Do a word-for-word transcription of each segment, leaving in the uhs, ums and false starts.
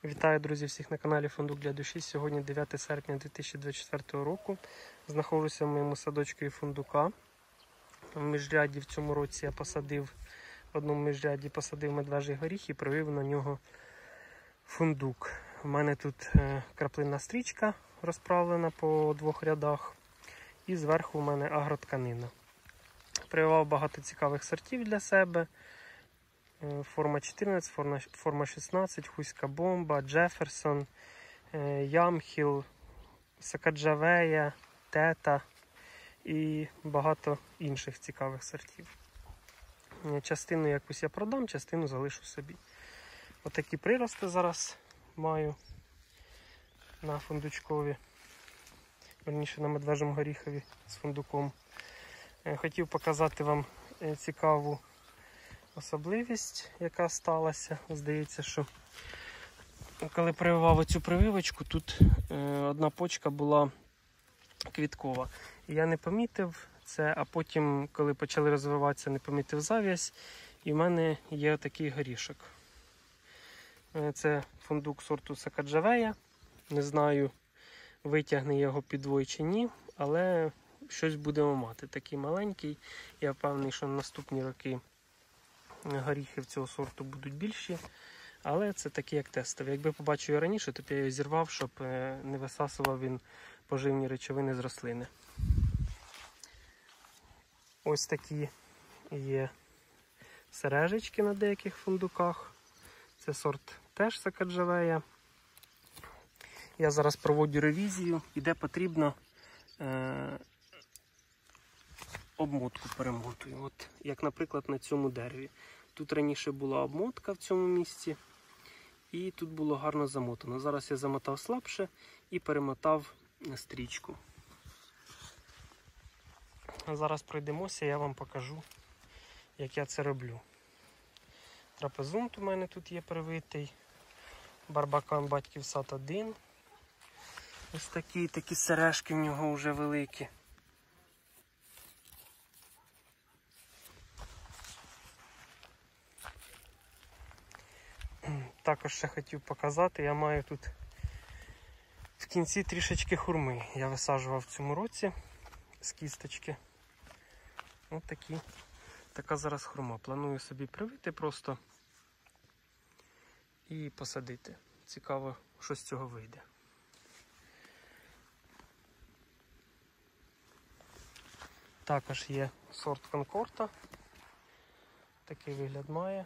Вітаю, друзі, всіх на каналі Фундук для душі. Сьогодні дев'яте серпня дві тисячі двадцять четвертого року. Знаходжуся в моєму садочку фундука. В міжряді в цьому році я посадив, в одному міжряді посадив медвежий горіх і привив на нього фундук. У мене тут краплинна стрічка розправлена по двох рядах. І зверху у мене агротканина. Прививав багато цікавих сортів для себе. Форма чотирнадцять, форма шістнадцять, Хуська бомба, Джеферсон, Ямхіл, Сакаджавея, Тета і багато інших цікавих сортів. Частину якусь я продам, частину залишу собі. Отакі прирости зараз маю на фундучкові, верніше на медвежому горіхові з фундуком. Хотів показати вам цікаву особливість, яка сталася. Здається, що коли прививав оцю прививочку, тут е, одна почка була квіткова. І я не помітив це, а потім, коли почали розвиватися, не помітив зав'язь. І в мене є такий горішок. Е, це фундук сорту Сакаджавея. Не знаю, витягне його підвой чи ні, але щось будемо мати. Такий маленький. Я впевнений, що на наступні роки горіхи цього сорту будуть більші, але це такі як тестові. Якби побачив його раніше, то б я його зірвав, щоб не висасував він поживні речовини з рослини. Ось такі є сережечки на деяких фундуках. Це сорт теж Сакаджавея. Я зараз проводжу ревізію і де потрібно е обмотку перемотую. От, як, наприклад, на цьому дереві. Тут раніше була обмотка в цьому місці, і тут було гарно замотано. Зараз я замотав слабше і перемотав стрічку. Зараз пройдемося, я вам покажу, як я це роблю. Трапезунт у мене тут є привитий. Барбакан батьків сад один. Ось такі, такі сережки в нього вже великі. Також ще хотів показати, я маю тут в кінці трішечки хурми. Я висаджував в цьому році з кісточки. Ось такі, така зараз хурма. Планую собі привити просто і посадити. Цікаво, що з цього вийде. Також є сорт Конкорта. Такий вигляд має.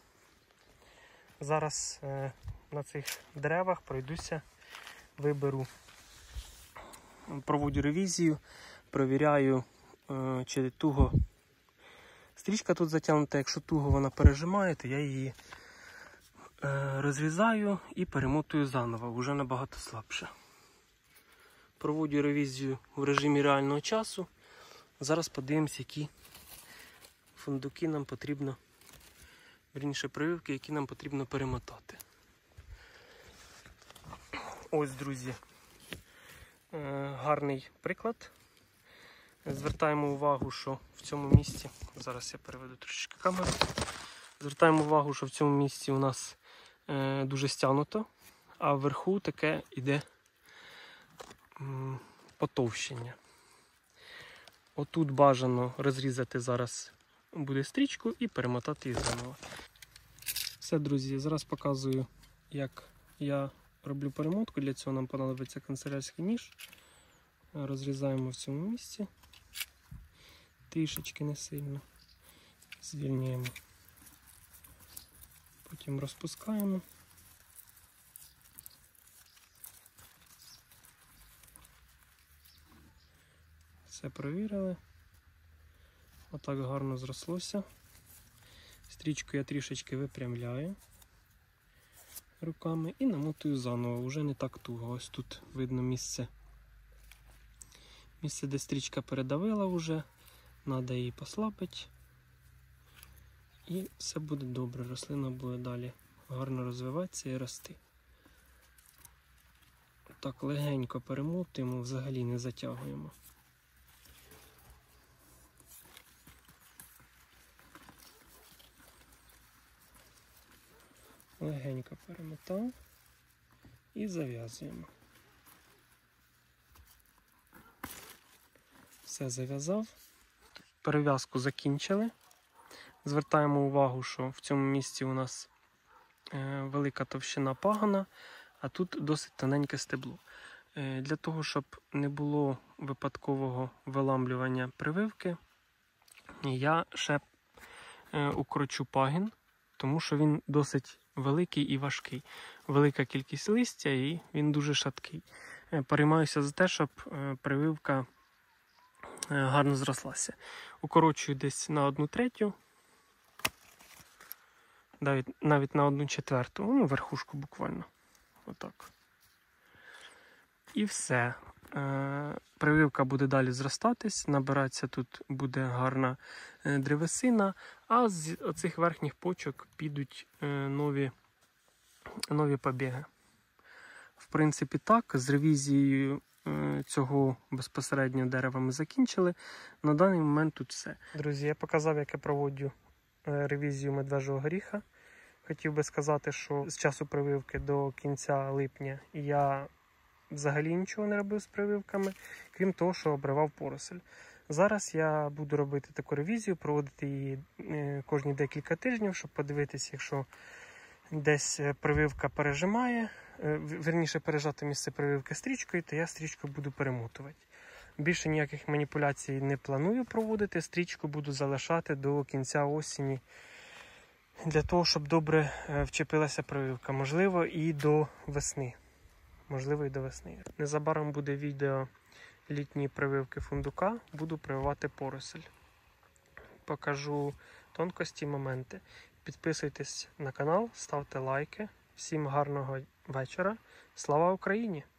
Зараз е, на цих деревах пройдуся, виберу, проводжу ревізію, перевіряю, е, чи туго стрічка тут затягнута. Якщо туго вона пережимає, то я її е, розрізаю і перемотую заново, вже набагато слабше. Проводжу ревізію в режимі реального часу. Зараз подивимось, які фундуки нам потрібно, вірніше прививки, які нам потрібно перемотати. Ось, друзі, гарний приклад. Звертаємо увагу, що в цьому місці, зараз я переведу трошечки камеру, звертаємо увагу, що в цьому місці у нас дуже стягнуто, а вверху таке йде потовщення. Отут бажано розрізати зараз буде стрічку і перемотати її заново. Все, друзі, зараз показую, як я роблю перемотку. Для цього нам понадобиться канцелярський ніж. Розрізаємо в цьому місці. Трішечки не сильно. Звільняємо. Потім розпускаємо. Все провірили. Отак гарно зрослося. Стрічку я трішечки випрямляю руками і намотую заново. Уже не так туго. Ось тут видно місце, місце, де стрічка передавила вже. Треба її послабити. І все буде добре. Рослина буде далі гарно розвиватися і рости. Так легенько перемотуємо, взагалі не затягуємо. Легенько перемотав. і зав'язуємо. Все зав'язав. Перев'язку закінчили. Звертаємо увагу, що в цьому місці у нас велика товщина пагона, а тут досить тоненьке стебло. Для того, щоб не було випадкового виламлювання прививки, я ще укорочу пагін, тому що він досить великий і важкий. Велика кількість листя і він дуже шаткий. Переймаюся за те, щоб прививка гарно зрослася. Укорочую десь на одну третю, навіть, навіть на одну четверту, ну, верхушку буквально. Отак. І все. Прививка буде далі зростатись, набиратися тут буде гарна древесина, а з оцих верхніх почок підуть нові, нові побіги. В принципі, так, з ревізією цього безпосередньо дерева ми закінчили. На даний момент тут все. Друзі, я показав, як я проводжу ревізію медвежого горіха. Хотів би сказати, що з часу прививки до кінця липня я взагалі нічого не робив з прививками, крім того, що обривав поросль. Зараз я буду робити таку ревізію, проводити її кожні декілька тижнів, щоб подивитися, якщо десь прививка пережимає, вірніше пережати місце прививки стрічкою, то я стрічку буду перемотувати. Більше ніяких маніпуляцій не планую проводити, стрічку буду залишати до кінця осені, для того, щоб добре вчепилася прививка, можливо, і до весни. Можливо, і до весни. Незабаром буде відео літньої прививки фундука, буду прививати поросль. Покажу тонкості, моменти. Підписуйтесь на канал, ставте лайки. Всім гарного вечора. Слава Україні!